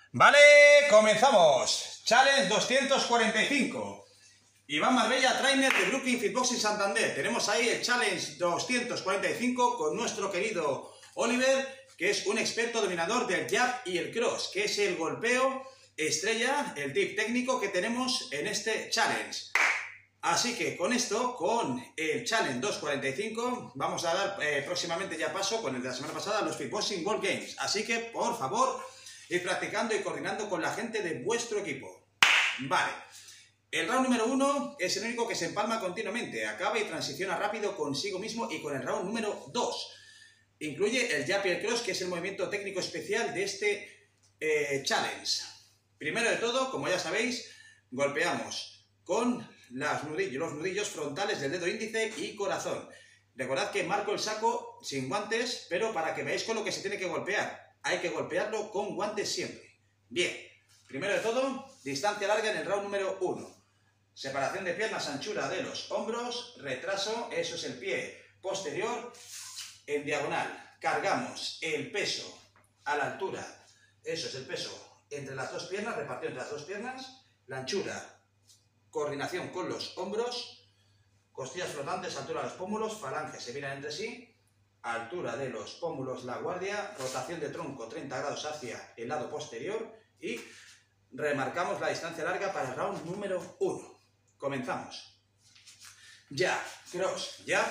Vale, comenzamos. Challenge 245. Iván Marbella, trainer de Brooklyn Fitboxing Santander. Tenemos ahí el Challenge 245 con nuestro querido Oliver, que es un experto dominador del jab y el cross, que es el golpeo estrella, el tip técnico que tenemos en este challenge. Así que con esto, con el Challenge 245, vamos a dar próximamente ya paso con el de la semana pasada, los Fitboxing World Games. Así que, por favor, ir practicando y coordinando con la gente de vuestro equipo. Vale. El round número 1 es el único que se empalma continuamente. Acaba y transiciona rápido consigo mismo y con el round número 2. Incluye el jab y el cross, que es el movimiento técnico especial de este challenge. Primero de todo, como ya sabéis, golpeamos con los nudillos frontales del dedo índice y corazón. Recordad que marco el saco sin guantes, pero para que veáis con lo que se tiene que golpear. Hay que golpearlo con guantes siempre. Bien, primero de todo, distancia larga en el round número 1. Separación de piernas, anchura de los hombros, retraso, eso es el pie posterior, en diagonal. Cargamos el peso a la altura, eso es el peso entre las dos piernas, repartido entre las dos piernas, la anchura, coordinación con los hombros, costillas flotantes, altura de los pómulos, falanges se miran entre sí, altura de los pómulos la guardia, rotación de tronco 30 grados hacia el lado posterior y remarcamos la distancia larga para el round número 1. Comenzamos. Jab, cross, jab,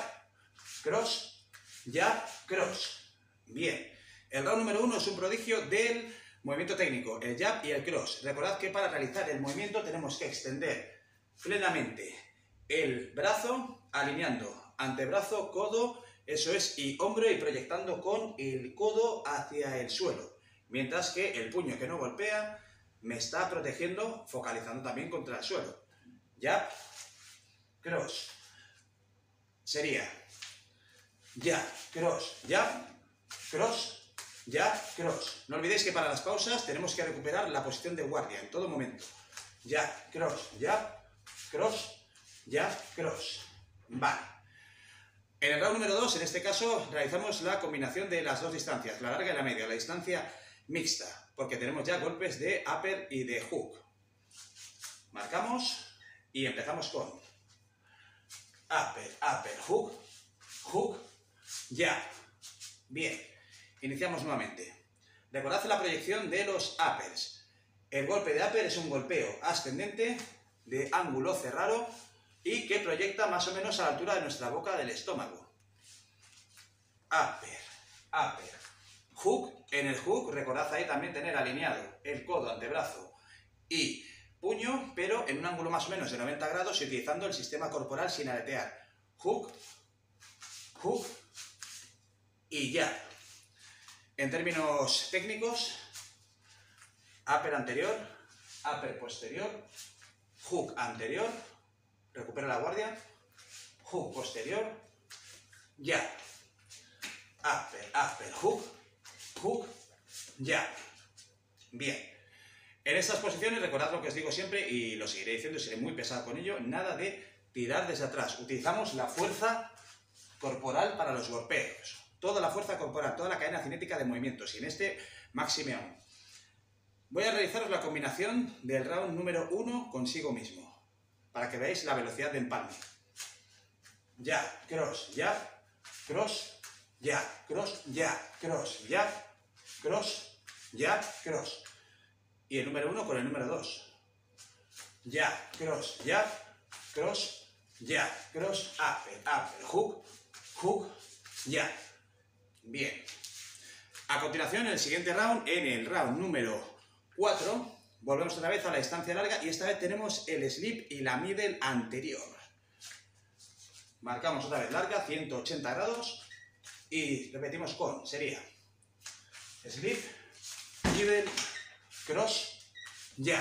cross, jab, cross. Bien. El round número 1 es un prodigio del movimiento técnico, el jab y el cross. Recordad que para realizar el movimiento tenemos que extender plenamente el brazo, alineando antebrazo, codo, eso es, y hombro, y proyectando con el codo hacia el suelo. Mientras que el puño que no golpea me está protegiendo, focalizando también contra el suelo. Jab, cross. Sería jab, cross, jab, cross, jab, cross. No olvidéis que para las pausas tenemos que recuperar la posición de guardia en todo momento. Jab, cross, jab, cross, jab, cross. Vale. En el round número 2, en este caso, realizamos la combinación de las dos distancias, la larga y la media, la distancia mixta, porque tenemos ya golpes de upper y de hook. Marcamos y empezamos con upper, upper, hook, hook, jab. Bien, iniciamos nuevamente. Recordad la proyección de los uppers. El golpe de upper es un golpeo ascendente de ángulo cerrado y que proyecta más o menos a la altura de nuestra boca del estómago. Upper, upper, hook. En el hook, recordad ahí también tener alineado el codo, antebrazo y puño, pero en un ángulo más o menos de 90 grados y utilizando el sistema corporal sin aletear. Hook, hook y jab. En términos técnicos, upper anterior, upper posterior, hook anterior, recupera la guardia, hook posterior, jab. Upper, upper, hook, hook, jab. Bien. En estas posiciones, recordad lo que os digo siempre y lo seguiré diciendo y seré muy pesado con ello, nada de tirar desde atrás. Utilizamos la fuerza corporal para los golpeos. Toda la fuerza corporal, toda la cadena cinética de movimientos y en este máxime aún. Voy a realizaros la combinación del round número 1 consigo mismo, para que veáis la velocidad de empalme. Jab, cross, jab, cross, jab, cross, jab, cross, jab, cross, jab, cross. Y el número 1 con el número 2. Jab, cross, jab, cross, jab, cross, upper, upper, hook, hook, jab. Bien. A continuación, en el siguiente round, en el round número 4, volvemos otra vez a la distancia larga y esta vez tenemos el slip y la middle anterior. Marcamos otra vez larga, 180 grados y repetimos con, sería slip, middle, cross, jab.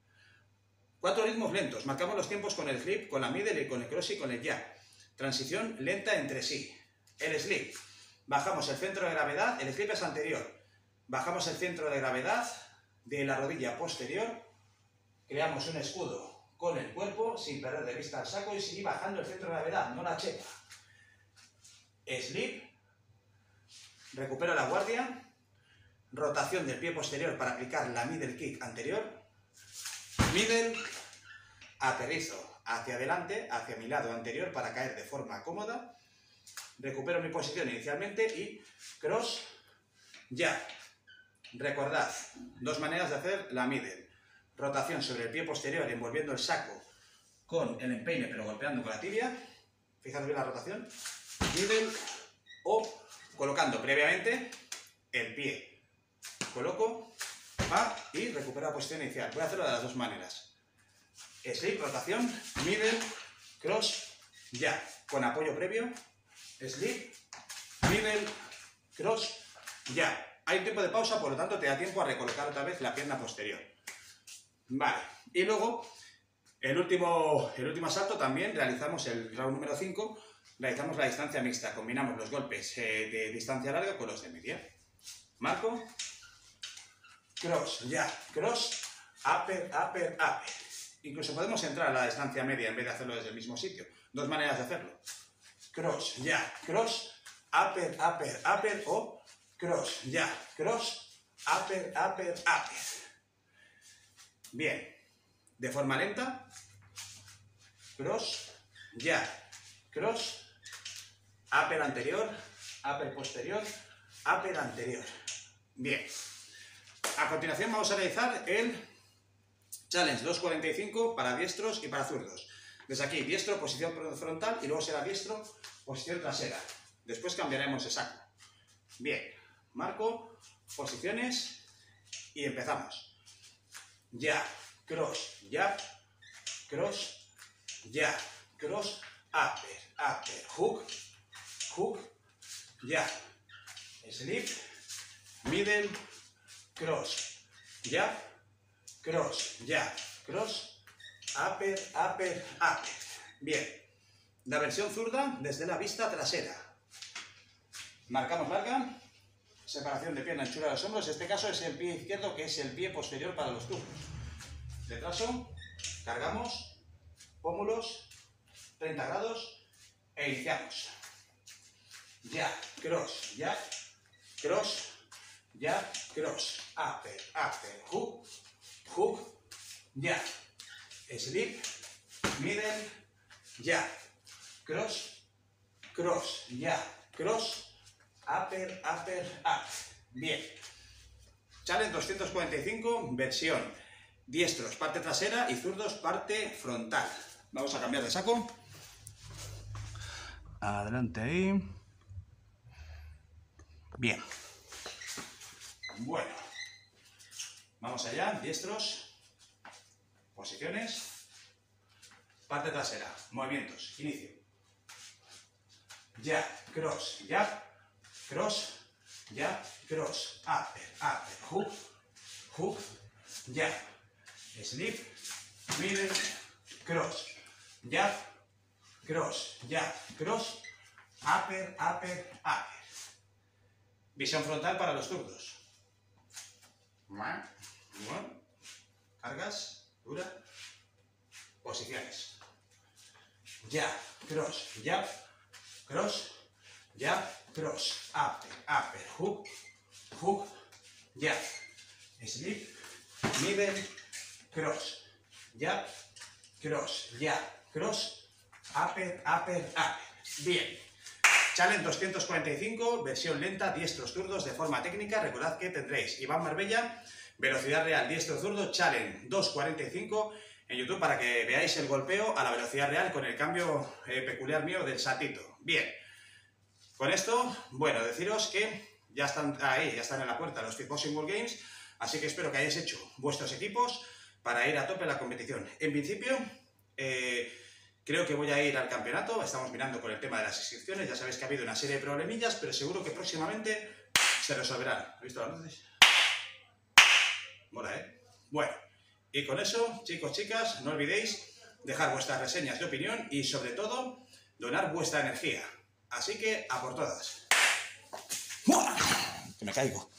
4 ritmos lentos. Marcamos los tiempos con el slip, con la middle, con el cross y con el jab. Transición lenta entre sí. El slip. Bajamos el centro de gravedad. El slip es anterior. Bajamos el centro de gravedad de la rodilla posterior. Creamos un escudo con el cuerpo sin perder de vista el saco y seguir bajando el centro de gravedad, no la chepa. Slip. Recupero la guardia. rotación del pie posterior para aplicar la middle kick anterior, middle, aterrizo hacia adelante, hacia mi lado anterior para caer de forma cómoda, recupero mi posición inicialmente y cross, jab. Recordad, dos maneras de hacer la middle, rotación sobre el pie posterior envolviendo el saco con el empeine pero golpeando con la tibia, fijaos bien la rotación, middle, o colocando previamente el pie, coloco, va y recupero la posición inicial. Voy a hacerlo de las dos maneras, slip, rotación, middle, cross, jab, con apoyo previo, slip, middle, cross, jab. Hay un tiempo de pausa, por lo tanto te da tiempo a recolocar otra vez la pierna posterior. Vale, y luego el último asalto también realizamos el round número 5, realizamos la distancia mixta, combinamos los golpes de distancia larga con los de media. Marco, cross, jab, cross, upper, upper, upper. Incluso podemos entrar a la distancia media en vez de hacerlo desde el mismo sitio. Dos maneras de hacerlo. Cross, jab, cross, upper, upper, upper o cross, jab, cross, upper, upper, upper. Bien. De forma lenta. Cross, jab, cross, upper anterior, upper posterior, upper anterior. Bien. A continuación vamos a realizar el challenge 245 para diestros y para zurdos. Desde aquí, diestro, posición frontal y luego será diestro, posición trasera. Después cambiaremos de saco. Bien. Marco, posiciones y empezamos. Jab, cross, jab, cross, jab, cross, upper, upper, hook, hook, jab, slip, middle, cross, jab, cross, jab, cross, upper, upper, upper. Bien. La versión zurda desde la vista trasera. Marcamos larga. Separación de pierna, anchura de los hombros. En este caso es el pie izquierdo, que es el pie posterior para los turnos. Retraso, cargamos, pómulos, 30 grados e iniciamos. Jab, cross, jab, cross, jab, cross, upper, upper, hook, hook, jab, slip, middle, jab, cross, cross, jab, cross, upper, upper, upper. Bien. Challenge 245, versión diestros, parte trasera y zurdos, parte frontal. Vamos a cambiar de saco. Adelante ahí. Bien. Bueno. Vamos allá, diestros. Posiciones. Parte trasera. Movimientos. Inicio. Jab, cross, jab. Cross, jab, cross, upper, upper, hook, hook, jab, slip, middle, cross, jab, cross, jab, cross, upper, upper, upper. Visión frontal para los zurdos. Cargas, dura, posiciones. Jab, cross, jab, cross, jab, cross, upper, upper, hook, hook, jab, slip, middle, cross, jab, cross, jab, cross, upper, upper, upper. Bien. Challenge 245, versión lenta, diestros zurdos de forma técnica. Recordad que tendréis Iván Marbella, velocidad real, diestro zurdo, Challenge 245 en YouTube para que veáis el golpeo a la velocidad real con el cambio peculiar mío del saltito. Bien. Con esto, bueno, deciros que ya están ahí, ya están en la puerta los Fitboxing World Games, así que espero que hayáis hecho vuestros equipos para ir a tope en la competición. En principio, creo que voy a ir al campeonato, estamos mirando con el tema de las inscripciones, ya sabéis que ha habido una serie de problemillas, pero seguro que próximamente se resolverán. ¿Has visto las luces? Mola, ¿eh? Bueno, y con eso, chicos, chicas, no olvidéis dejar vuestras reseñas de opinión y, sobre todo, donar vuestra energía. Así que, a por todas. Que me caigo.